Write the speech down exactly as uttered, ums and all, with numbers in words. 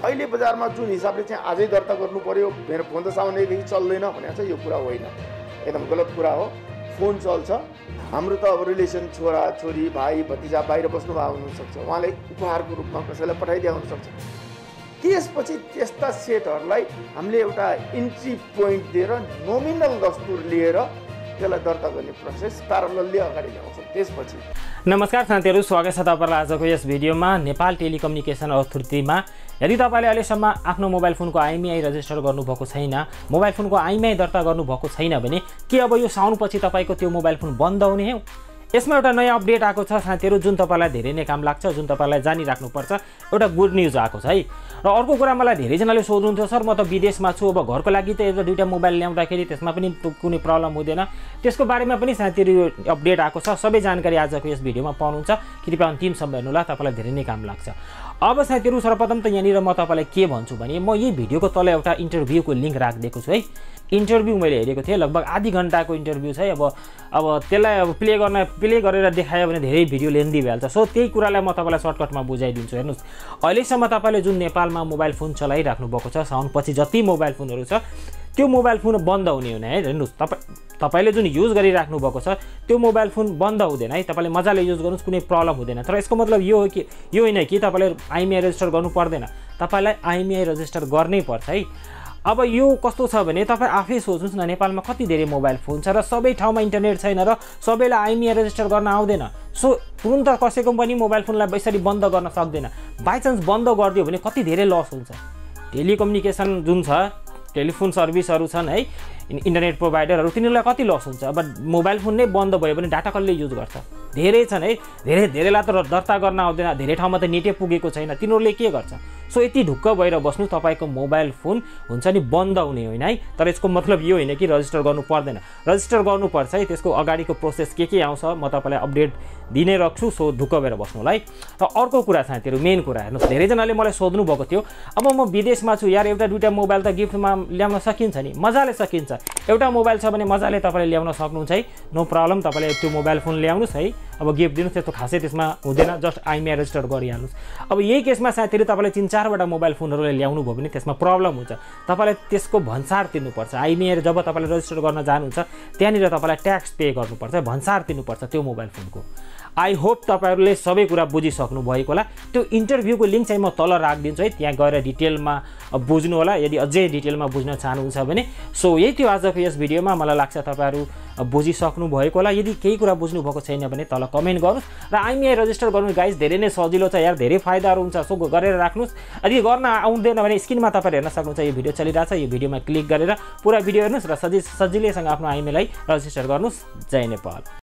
अहिले बजारमा जुन हिसाबले चाहिँ आजै दर्ता गर्नु पर्यो, मेरो फोन त सामान्यदेखि चल्दैन भनेको छ, यो कुरा होइन, एकदम गलत कुरा हो। फोन चल्छ। हाम्रो त अब रिलेसन छोरा छोरी भाइ भतिजा बाहिर बस्नु भएको हुनसक्छ, उहाँले उपहारको रूपमा कसैलाई पठाइदिया हुनसक्छ। त्यसपछि त्यस्ता सेटहरूलाई हामीले एउटा इन्ट्री पोइन्ट दिएर नोमिनल दस्तुर लिएर त्यसलाई दर्ता गर्ने प्रोसेस प्यारलली अगाडि ल्याउँछौँ। त्यसपछि नमस्कार साथीहरू, स्वागत छ तपाईँलाई आजको यस भिडियोमा। नेपाल टेलिकम्युनिकेसन अथोरिटीमा यदि तपाईँले अहिलेसम्म आफ्नो मोबाइल फोनको आइएमईआई रजिस्टर गर्नुभएको छैन, मोबाइल फोनको आइएमईआई दर्ता गर्नुभएको छैन भने के अब यो साउनपछि तपाईँको त्यो मोबाइल फोन बन्द हुने हो? यसमा एउटा नयाँ अपडेट आएको छ साथीहरू, जुन तपाईँलाई धेरै नै काम लाग्छ, जुन तपाईँलाई जानिराख्नुपर्छ। एउटा गुड न्युज आएको छ है। र अर्को कुरा, मलाई धेरैजनाले सोध्नुहुन्थ्यो, सर म त विदेशमा छु, अब घरको लागि त एउटा दुईवटा मोबाइल ल्याउँदाखेरि त्यसमा पनि कुनै प्रब्लम हुँदैन? त्यसको बारेमा पनि साथीहरू अपडेट आएको छ। सबै जानकारी आजको यस भिडियोमा पाउनुहुन्छ। कृपया अन्तिमसम्म हेर्नुहोला, तपाईँलाई धेरै नै काम लाग्छ। अब साथीहरू सर्वप्रथम त यहाँनिर म तपाईँलाई के भन्छु भने, म यही भिडियोको तल एउटा इन्टरभ्यूको लिङ्क राखिदिएको छु है। इन्टरभ्यू मैले हेरेको थिएँ, लगभग आधी घन्टाको इन्टरभ्यू छ है। अब अब त्यसलाई अब प्ले गर्न प्ले गरेर देखायो भने धेरै भिडियो लेन्दी भइहाल्छ। सो त्यही कुरालाई म तपाईँलाई सर्टकटमा बुझाइदिन्छु। हेर्नुहोस्, अहिलेसम्म तपाईँले जुन नेपालमा मोबाइल फोन चलाइराख्नु भएको छ, साउनपछि जति मोबाइल फोनहरू छ, त्यो मोबाइल फोन बन्द हुने हुने है। हेर्नुहोस्, तपाईँ तपाईँले जुन युज गरिराख्नु भएको छ त्यो मोबाइल फोन बन्द हुँदैन है। तपाईँले मजाले युज गर्नुहोस्, कुनै प्रब्लम हुँदैन। तर यसको मतलब यो हो कि यो होइन कि तपाईँले आइएमईआई रजिस्टर गर्नु पर्दैन, तपाईँलाई आइएमईआई रजिस्टर गर्नै पर्छ है। अब यो कस्तो छ भने, तपाईँ आफै सोच्नुहोस् न, नेपालमा कति धेरै मोबाइल फोन छ र सबै ठाउँमा इन्टरनेट छैन र सबैलाई आइएमईआई रजिस्टर गर्न आउँदैन। सो तुरुन्त कसैको पनि मोबाइल फोनलाई यसरी बन्द गर्न सक्दैन। बाइचान्स बन्द गरिदियो भने कति धेरै लस हुन्छ। टेलिकम्युनिकेसन जुन छ, टेलिफोन सर्भिसहरू छन् है, इन्टरनेट प्रोभाइडरहरू, तिनीहरूलाई कति लस हुन्छ। अब मोबाइल फोन नै बन्द भयो भने डाटा कसले युज गर्छ? धेरै छन् है, धेरै धेरैलाई त दर्ता गर्न आउँदैन, धेरै ठाउँमा त नेटै पुगेको छैन, तिनीहरूले के गर्छ? सो यति ढुक्क भएर बस्नु, तपाईँको मोबाइल फोन हुन्छ नि बन्द हुने होइन है। तर यसको मतलब यो होइन कि रजिस्टर गर्नु पर्दैन, रजिस्टर गर्नुपर्छ है। त्यसको अगाडिको प्रोसेस के के आउँछ म तपाईँलाई अपडेट दिनै राख्छु। सो ढुक्क भएर बस्नु है। र अर्को कुरा साथीहरू, मेन कुरा हेर्नुहोस्, धेरैजनाले मलाई सोध्नु भएको थियो, अब म विदेशमा छु यार, एउटा दुईवटा मोबाइल त गिफ्टमा ल्याउन सकिन्छ नि? मजाले सकिन्छ। एउटा मोबाइल छ भने मजाले तपाईँले ल्याउन सक्नुहुन्छ है, नो प्रब्लम। तपाईँले त्यो मोबाइल फोन ल्याउनुहोस् है, अब गिफ्ट दिनुहोस्, त्यस्तो खासै त्यसमा हुँदैन, जस्ट आइएमईआई रजिस्टर गरिहाल्नुहोस्। अब यही केसमा साथीहरू तपाईँले तिन चारवटा मोबाइल फोनहरूले ल्याउनु भयो भने त्यसमा प्रब्लम हुन्छ। तपाईँले त्यसको भन्सार तिर्नुपर्छ। आइएमईआई जब तपाईँले रजिस्टर गर्न जानुहुन्छ त्यहाँनिर तपाईँलाई ट्याक्स पे गर्नुपर्छ, भन्सार तिर्नुपर्छ त्यो मोबाइल फोनको। आई होप तपाईँहरूले सबै कुरा बुझिसक्नु भएको होला। त्यो इन्टरभ्यूको लिङ्क चाहिँ म तल राखिदिन्छु है, त्यहाँ गएर डिटेलमा बुझ्नु होला यदि अझै डिटेलमा बुझ्न चाहनुहुन्छ भने। सो यही थियो आजको यस भिडियोमा। मलाई लाग्छ तपाईँहरू बुझिसक्नु भएको होला। यदि केही कुरा बुझ्नु भएको छैन भने तल कमेन्ट गर्नुहोस्। र आइएमईआई रजिस्टर गर्नु गाइज धेरै नै सजिलो छ यार, धेरै फाइदाहरू हुन्छ। सो गरेर राख्नुहोस्। यदि गर्न आउँदैन भने स्क्रिनमा तपाईँले हेर्न सक्नुहुन्छ, यो भिडियो चलिरहेछ, यो भिडियोमा क्लिक गरेर पुरा भिडियो हेर्नुहोस् र सजिलो सजिलैसँग आफ्नो आइएमईआई रजिस्टर गर्नुहोस्। जय नेपाल।